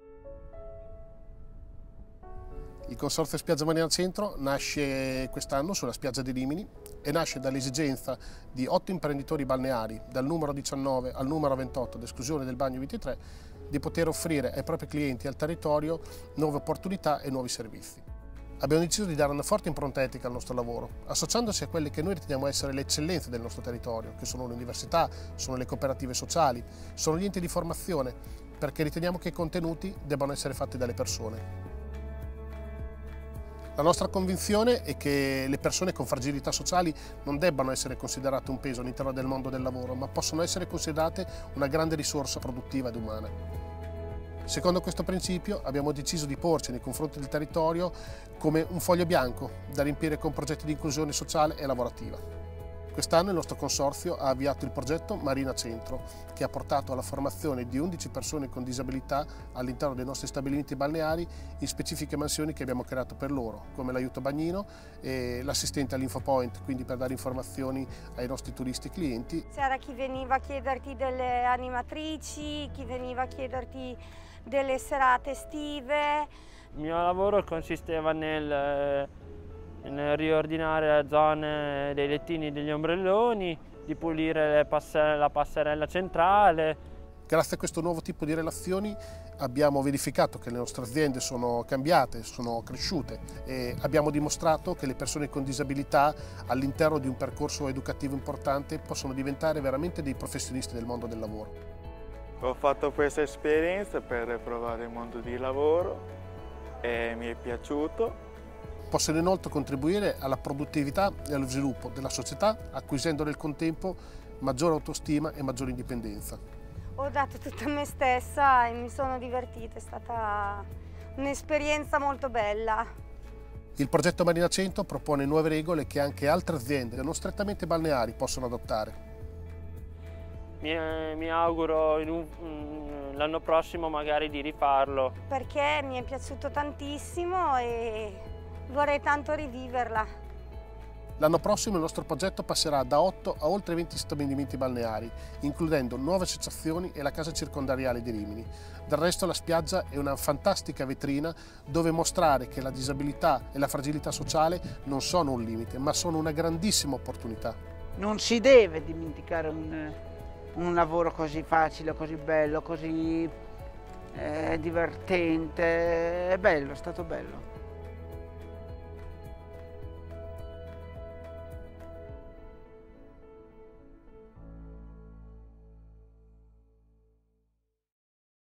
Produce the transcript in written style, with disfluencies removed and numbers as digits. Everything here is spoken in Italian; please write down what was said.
Il Consorzio Spiaggia Marina Centro nasce quest'anno sulla spiaggia di Rimini e nasce dall'esigenza di 8 imprenditori balneari, dal numero 19 al numero 28, d'esclusione del bagno 23, di poter offrire ai propri clienti e al territorio nuove opportunità e nuovi servizi. Abbiamo deciso di dare una forte impronta etica al nostro lavoro, associandosi a quelle che noi riteniamo essere le eccellenze del nostro territorio, che sono le università, sono le cooperative sociali, sono gli enti di formazione, perché riteniamo che i contenuti debbano essere fatti dalle persone. La nostra convinzione è che le persone con fragilità sociali non debbano essere considerate un peso all'interno del mondo del lavoro, ma possono essere considerate una grande risorsa produttiva ed umana. Secondo questo principio abbiamo deciso di porci nei confronti del territorio come un foglio bianco da riempire con progetti di inclusione sociale e lavorativa. Quest'anno il nostro consorzio ha avviato il progetto Marina Centro, che ha portato alla formazione di 11 persone con disabilità all'interno dei nostri stabilimenti balneari in specifiche mansioni che abbiamo creato per loro, come l'aiuto bagnino e l'assistente all'infopoint, quindi per dare informazioni ai nostri turisti e clienti. C'era chi veniva a chiederti delle animatrici, chi veniva a chiederti delle serate estive. Il mio lavoro consisteva nel riordinare le zone dei lettini e degli ombrelloni, di pulire la passerella centrale. Grazie a questo nuovo tipo di relazioni abbiamo verificato che le nostre aziende sono cambiate, sono cresciute e abbiamo dimostrato che le persone con disabilità all'interno di un percorso educativo importante possono diventare veramente dei professionisti del mondo del lavoro. Ho fatto questa esperienza per provare il mondo di lavoro e mi è piaciuto. Possono inoltre contribuire alla produttività e allo sviluppo della società, acquisendo nel contempo maggiore autostima e maggiore indipendenza. Ho dato tutta me stessa e mi sono divertita, è stata un'esperienza molto bella. Il progetto Marina Centro propone nuove regole che anche altre aziende, non strettamente balneari, possono adottare. Mi auguro l'anno prossimo magari di rifarlo. Perché mi è piaciuto tantissimo e vorrei tanto riviverla. L'anno prossimo il nostro progetto passerà da 8 a oltre 20 stabilimenti balneari, includendo nuove associazioni e la casa circondariale di Rimini. Del resto la spiaggia è una fantastica vetrina dove mostrare che la disabilità e la fragilità sociale non sono un limite, ma sono una grandissima opportunità. Non si deve dimenticare un lavoro così facile, così bello, così divertente. È bello, è stato bello.